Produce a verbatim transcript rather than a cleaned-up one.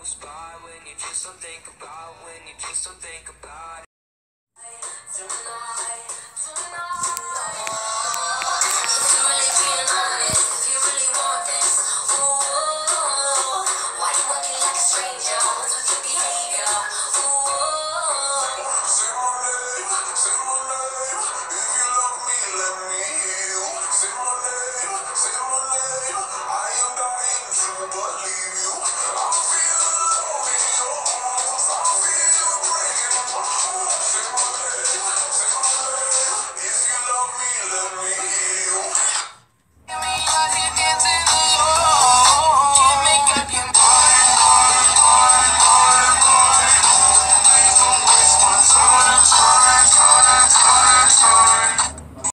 goes by when you just don't think about, when you just don't think about it.